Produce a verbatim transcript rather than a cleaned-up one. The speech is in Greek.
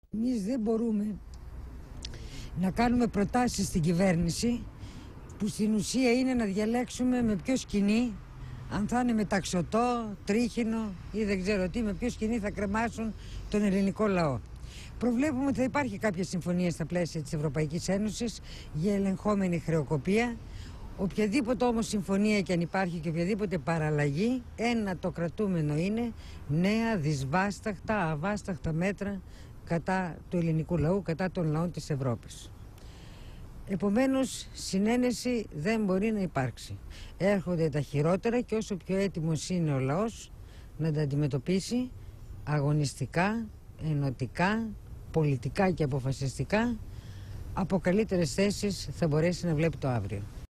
Εμείς δεν μπορούμε να κάνουμε προτάσεις στην κυβέρνηση που στην ουσία είναι να διαλέξουμε με ποιο σκηνή, αν θα είναι μεταξωτό, τρίχινο ή δεν ξέρω τι, με ποιο σκηνή θα κρεμάσουν τον ελληνικό λαό. Προβλέπουμε ότι θα υπάρχει κάποια συμφωνία στα πλαίσια της Ευρωπαϊκής Ένωσης για ελεγχόμενη χρεοκοπία. Οποιαδήποτε όμως συμφωνία και αν υπάρχει και οποιαδήποτε παραλλαγή, ένα το κρατούμενο είναι νέα δυσβάσταχτα, αβάσταχτα μέτρα κατά του ελληνικού λαού, κατά των λαών της Ευρώπης. Επομένως, συνένεση δεν μπορεί να υπάρξει. Έρχονται τα χειρότερα και όσο πιο έτοιμος είναι ο λαός να τα αντιμετωπίσει αγωνιστικά, ενωτικά, πολιτικά και αποφασιστικά, από καλύτερες θέσεις θα μπορέσει να βλέπει το αύριο.